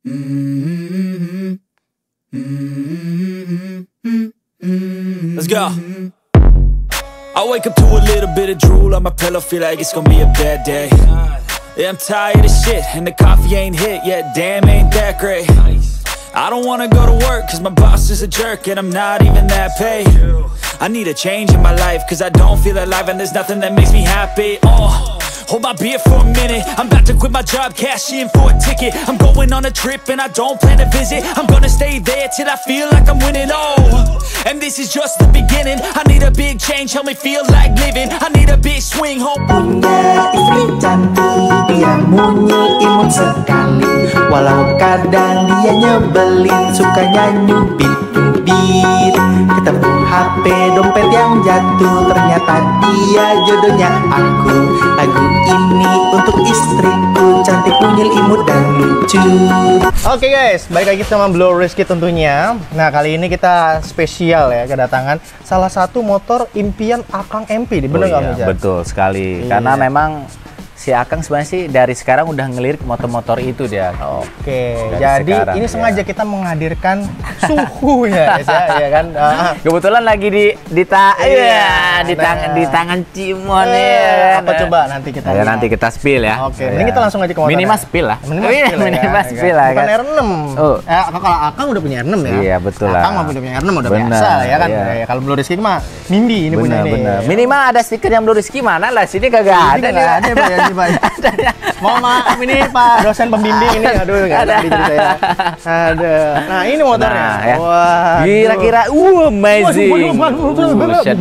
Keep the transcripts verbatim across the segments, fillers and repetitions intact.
Let's go. I wake up to a little bit of drool on my pillow, feel like it's gonna be a bad day. Yeah, I'm tired of shit, and the coffee ain't hit yet, damn, ain't that great. I don't wanna go to work, cause my boss is a jerk, and I'm not even that paid. I need a change in my life, cause I don't feel alive, and there's nothing that makes me happy. Oh, hold my beer for a minute, I'm about to quit my job, cash in for a ticket. I'm going on a trip, and I don't plan to visit. I'm gonna stay there till I feel like I'm winning, oh. And this is just the beginning. I need a big change, help me feel like living. I need a big swing, hope. Punya istri cantik, dia munyi imut sekali. Walau kadang dia nyebelin, sukanya nyubit-nyubit. Ketemu H P dompet yang jatuh, ternyata dia jodohnya aku. Lagu ini untuk istriku, cantik, mungil, imut, dan lucu. Oke guys, balik lagi sama Blue Rizky tentunya. Nah, kali ini kita spesial ya, kedatangan salah satu motor impian Akang M P. Bener nggak, oh, iya, betul sekali. Iya. Karena memang si Akang sebenarnya sih dari sekarang udah ngelirik motor-motor itu dia. Oke, dari jadi sekarang, ini ya. sengaja kita menghadirkan suhunya, ya, ya kan? Uh, Kebetulan lagi di di ta iya, ya, di nah. tangan di tangan Cimon eh, ya. Apa coba nanti kita ya, lihat. nanti kita spill ya. Oke, ya. mending kita langsung aja ke motornya. Minimal spill lah. Minimal Iya, spill, minimal ya, spill ya, lah. bukan kan. R enam. Oh. Eh, kalau Akang udah punya R enam ya. Iya, betul lah. Akang mah udah punya R enam udah Bener, biasa ya kan. iya. Ya, kalau Blue Rizky mah Nindi ini punya Bener, ini. bener. Minimal ada stiker yang Blue Rizky, mana lah sini kagak ada. Ini nih. nggak ada Pak, ya, sih, Pak. Mohon maaf ini Pak dosen pembimbing ini, aduh nggak ada di saya. Ada. Nah ini motornya. Nah, ya. Wah. Kira-kira, uh, amazing. Buset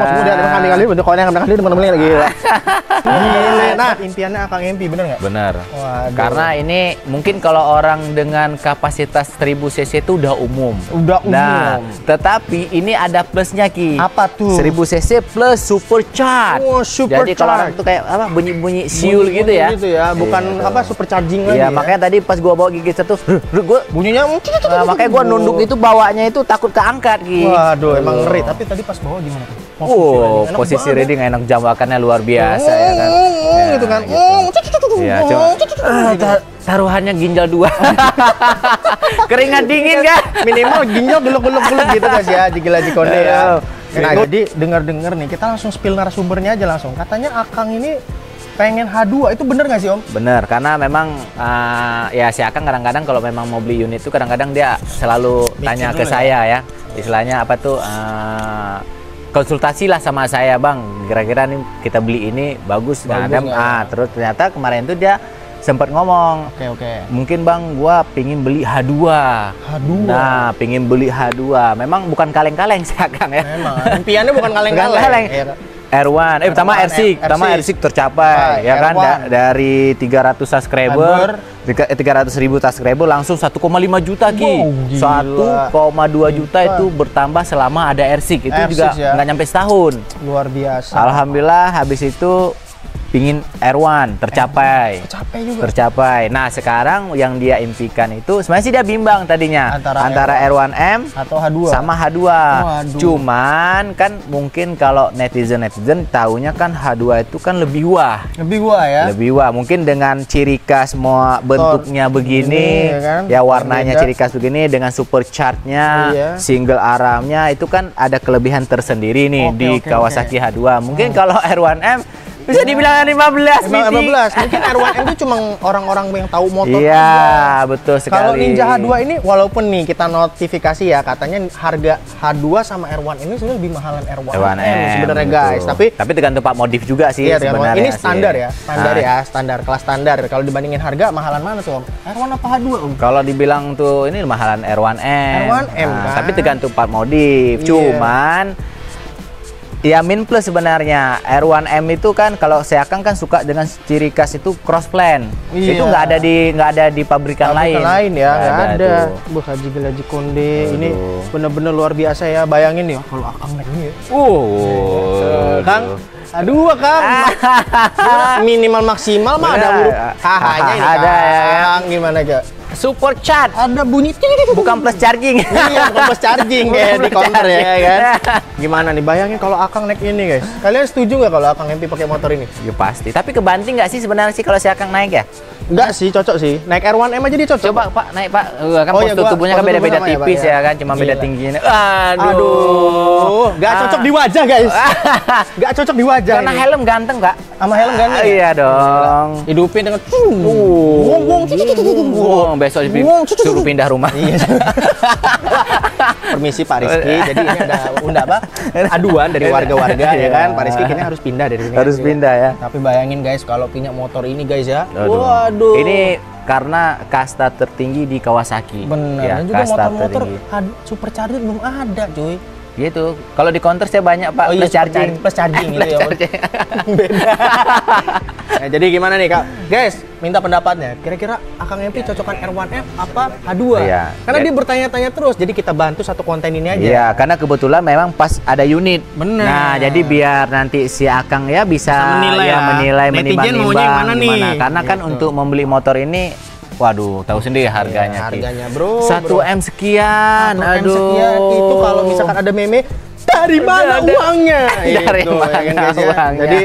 dah. Nah impiannya Akang M P bener nggak? Bener. Waduh. Karena ini mungkin kalau orang dengan kapasitas seribu cc itu udah umum. Udah umum. Nah, tetapi ini ada plusnya Ki. Apa tuh? seribu cc plus supercharge. Oh, supercharge. Jadi kalau orang tuh kayak apa bunyi-bunyi siul gitu ya. Gitu ya, bukan Gitu. apa supercharging lagi. Iya, ya. makanya tadi pas gua bawa gigi satu, gua bunyinya nah, makanya gua nunduk itu bawanya itu takut keangkat Ki. Waduh, emang ngeri. Tapi tadi pas bawa gimana tuh? Oh, posisi reading enak, jambakannya luar biasa ya kan. Ya, gitu kan. Iya, coba. Ah, ta- taruhannya ginjal dua. Keringat dingin kan? Minimal ginjal geluk-geluk-geluk gitu guys ya, jigil-jigil konde ya. Nah, jadi dengar-dengar nih, kita langsung spill narasumbernya aja langsung. Katanya Akang ini pengen H dua, itu bener nggak sih Om? Bener, karena memang uh, ya si Akang kadang-kadang kalau memang mau beli unit itu kadang-kadang dia selalu Mikir tanya ke dulu saya ya. Istilahnya apa tuh, uh, konsultasi lah sama saya Bang, kira-kira nih kita beli ini bagus, Bagus nah, nggak? ah, terus ternyata kemarin tuh dia sempat ngomong, Oke, oke. mungkin Bang gua pingin beli H dua. H dua? Nah, pingin beli H dua, memang bukan kaleng-kaleng si Akang ya. Memang, impiannya bukan kaleng-kaleng. Bukan kaleng. Ya. R satu, eh pertama R enam, pertama R enam tercapai, ya kan, da dari tiga ratus subscriber, tiga ratus ribu subscriber langsung satu koma lima juta Ki, satu koma dua juta itu bertambah selama ada R enam, itu R enam juga ya? nggak nyampe setahun. Luar biasa. Alhamdulillah habis itu pingin R satu tercapai. Tercapai juga. Tercapai. Nah, sekarang yang dia impikan itu sebenarnya sih dia bimbang tadinya Antara antara R satu M atau H dua sama H dua. Waduh. Cuman kan mungkin kalau netizen-netizen taunya kan H dua itu kan lebih wah. Lebih gua ya. Lebih wah. Mungkin dengan ciri khas semua bentuknya begini, Ini, ya kan? ya warnanya Beda. ciri khas begini dengan supercharge-nya, Iya. single armnya itu kan ada kelebihan tersendiri nih Oke, di oke, Kawasaki oke. H dua. Mungkin kalau R satu M bisa dibilang lima belas, lima belas. Mungkin R satu M itu cuma orang-orang yang tahu motor Iya, aja. betul sekali. Kalau Ninja H dua ini, walaupun nih kita notifikasi ya, katanya harga H dua sama R satu ini sebenarnya lebih mahalan R satu R satu M sebenarnya guys. Tapi tapi tergantung Pak modif juga sih iya, tergantung- sebenarnya. ini standar sih. ya, standar Nah, ya, standar kelas standar. Kalau dibandingin harga, mahalan mana tuh Om? R satu apa H dua Om? Kalau dibilang tuh ini mahalan R satu M. R satu M, kan? Tapi tergantung part modif. Iya. Cuman ya min plus sebenarnya R satu M itu kan kalau saya kan kan suka dengan ciri khas itu cross plan. Iya. Itu nggak ada di nggak ada di pabrikan, Pabrikan lain. lain ya, nggak ada. tuh. Buh, Haji Gelaji Konde ini Aduh. bener-bener luar biasa ya. Bayangin ya kalau Akang naik ini ya. Uh. Kang, A dua Kang. Minimal maksimal mah ada huruf H-nya ini. Ada ya kan. Gimana Kak? Support chat. Ada bunyi Bukan plus charging. Iya, bukan plus charging kayak di counter ya kan. Gimana nih bayangin kalau Akang naik ini guys. Kalian setuju nggak kalau Akang M P pakai motor ini? Ya pasti. Tapi kebanting nggak sih sebenarnya sih kalau si Akang naik ya? Enggak sih, cocok sih. Naik R satu M aja dia cocok. Coba Pak naik Pak. Uh, kan Oh, postur iya, gua- tubuhnya kan postur beda-beda tubuh sama ya, tipis Pak, ya, ya. kan, cuma beda Gila. tingginya. Aduh. Aduh, nggak cocok di wajah guys. Nggak cocok di wajah. Karena ini. helm ganteng Pak. Sama helm kan? Ah, iya dong. Hidupin dengan Wong wong wong besok dipi- Wong. suruh pindah rumah. Iya. Permisi Pak Rizky, jadi ini ada unda apa? Aduan dari warga-warga ya kan. Pak Rizky kayaknya harus pindah dari sini. Harus pindah ya. Tapi bayangin guys kalau punya motor ini guys ya. Aduh. Waduh. Ini karena kasta tertinggi di Kawasaki. bener. Ya, Dan juga kasta motor-motor tertinggi. had- supercharger belum ada cuy. Gitu. Kalau di counter saya banyak Pak Oh iya, plus charging. plus charging gitu Plus ya. charging. Beda. Nah, jadi gimana nih Kak? Guys, minta pendapatnya. Kira-kira Akang M P cocokan R satu M apa H dua? Iya. Karena Ya. dia bertanya-tanya terus. Jadi kita bantu satu konten ini aja. Iya, karena kebetulan memang pas ada unit. Bener. Nah, jadi biar nanti si Akang ya bisa, Bisa menilai ya, ya. menilai, Netizen menimbang-nimbang maunya yang mana nih? gimana. Karena kan Gitu. untuk membeli motor ini, waduh, tahu sendiri harganya. Ki. Harganya bro. Satu M sekian, Satu M aduh. sekian itu kalau misalkan ada meme dari mana Ada- uangnya? Dari Itu, mana ya kan, guys, ya. uangnya? Jadi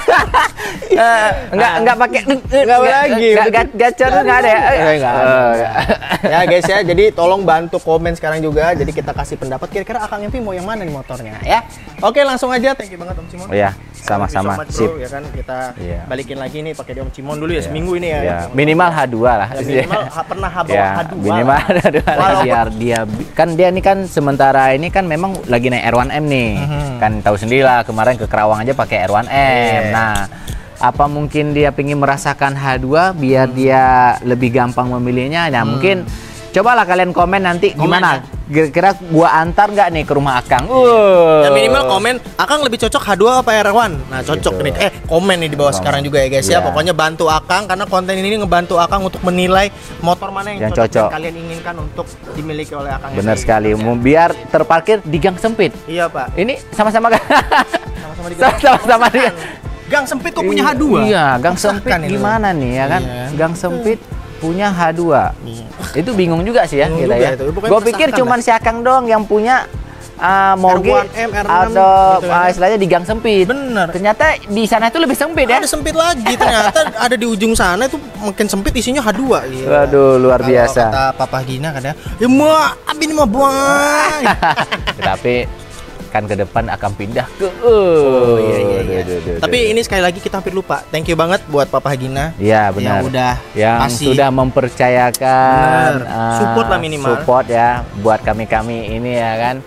Eh, enggak enggak pakai Enggak lagi. Enggak ga- gacor enggak ada ya. Eh, enggak ada. Oh, ya guys ya, jadi tolong bantu komen sekarang juga. Jadi kita kasih pendapat kira-kira Akang M V mau yang mana nih motornya ya. Oke, langsung aja. Thank you banget Om Cimon. Oh ya, sama-sama. Thank you so much, Sip. bro. Ya kan kita Iya. balikin lagi nih pakai di Om Cimon dulu ya seminggu ini ya. Ya, minimal H dua lah. Ya, minimal ha- pernah ha- bawa Ya, H dua. minimal lah. H dua lah. Walaupun- Biar dia kan dia ini kan sementara ini kan memang lagi naik R satu M nih. Kan tahu sendiri lah kemarin ke Kerawang aja pakai R satu M. Iya. Nah, apa mungkin dia pengen merasakan H dua biar dia lebih gampang memilihnya. Nah, mungkin cobalah kalian komen nanti Komen gimana. Kira-kira gua antar nggak nih ke rumah Akang? Uh. Ya minimal komen, Akang lebih cocok H dua apa R satu? Nah cocok Gitu. nih, eh komen nih di bawah Komen. sekarang juga ya guys ya. Iya. Pokoknya bantu Akang karena konten ini ngebantu Akang untuk menilai motor mana yang, Yang cocok, cocok. dan kalian inginkan untuk dimiliki oleh Akang. Benar M V. sekali. Ya. Mau biar terparkir di gang sempit. Iya Pak. Ini sama-sama kan? Sama-sama di Sama-sama di Gang sempit kok punya H dua? Iya, gang Masakan sempit itu. gimana nih ya kan? Iya. Gang sempit punya H dua. Iya. Itu bingung juga sih ya Bingung kita juga ya. itu. Pokoknya Gue pikir meresahkan cuman si Akang doang yang punya uh, moge R satu M, R enam atau gitu kan. uh, istilahnya di gang sempit. Bener. Ternyata di sana itu lebih sempit ya. Ada sempit lagi ternyata ada di ujung sana itu makin sempit isinya H dua gitu. Waduh, luar Kalau biasa. kata Papa Gina katanya, ya mau abi ini mah buang. Tapi kan ke depan akan pindah ke Oh iya iya iya. Duh, duh, duh, Tapi duh. ini sekali lagi kita hampir lupa. Thank you banget buat Papa Gina. Iya benar. Yang udah yang kasih. sudah mempercayakan Benar. uh, Support lah minimal. support ya buat kami-kami ini ya kan.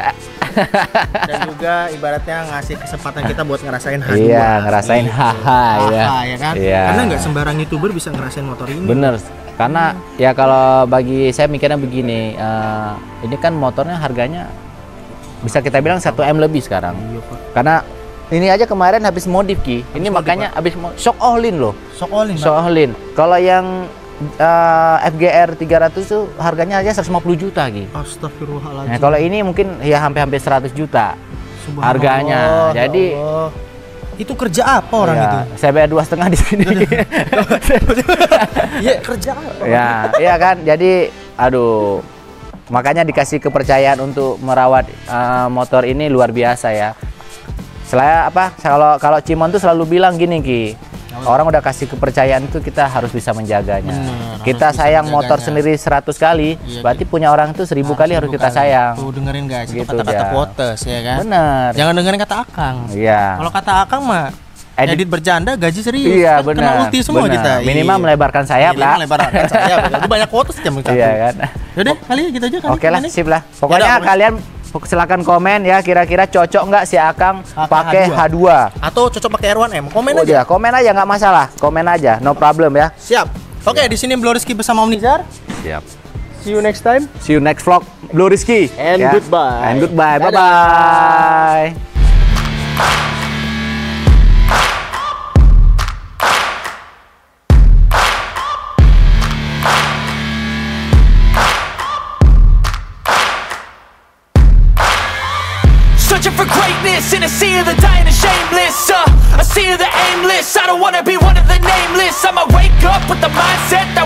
Dan juga ibaratnya ngasih kesempatan kita buat ngerasain H dua. Iya, ngerasain Gitu. haha ya. Haha, ya kan? Iya. Karena nggak sembarang YouTuber bisa ngerasain motor ini. Bener. Karena ya kalau bagi saya mikirnya begini, eh, ini kan motornya harganya bisa kita bilang satu M lebih sekarang. Iya, Pak. Karena ini aja kemarin habis modif Ki. Ini modif, makanya habis mo- shock all-in loh. Sok olin, Pak. Shock all-in. Kalau yang eh, F G R tiga ratus tuh harganya aja seratus lima puluh juta Ki. Astagfirullahaladzim. Nah, kalau ini mungkin ya hampir-hampir seratus juta Subhanallah, harganya. ya Jadi Allah. Itu kerja apa orang ya, itu? saya bayar dua setengah di sini. Iya, kerja apa? Ya, iya kan. Jadi, aduh, makanya dikasih kepercayaan untuk merawat uh, motor ini luar biasa ya. Selain apa? Kalau kalau Cimon tuh selalu bilang gini Ki, orang udah kasih kepercayaan itu kita harus bisa menjaganya. Bener, kita harus bisa sayang motor menjaganya. sendiri seratus kali, Iya, berarti punya orang itu seribu kali harus kita sayang. Tuh dengerin guys, itu Gitu kata-kata dia. quotes ya kan. Bener. Jangan dengerin kata Akang. Iya. Kalau kata Akang mah Edit- edit, bercanda gaji serius. Iya, Kan benar. Kena ulti semua benar. kita. Minimal Iya. melebarkan sayap Minimal lah. melebarkan sayap. Itu banyak quotes jam satu. Iya kan. Yaudah, kali gitu aja kali. Oke lah, ini. sip lah. Pokoknya Yaudah, kalian silakan komen ya kira-kira cocok nggak si Akang pakai H dua. Atau cocok pakai R satu M. Komen Oh aja. iya, komen aja nggak masalah. Komen aja, no problem ya. Siap. Oke, di sini Blue Rizky bersama Om Nizar. Siap. See you next time. See you next vlog, Blue Rizky. And goodbye. And goodbye. Bye Dadah. bye. Searching for greatness in a sea of the dying and shameless. Uh, I don't wanna be one of the nameless. I'ma wake up with the mindset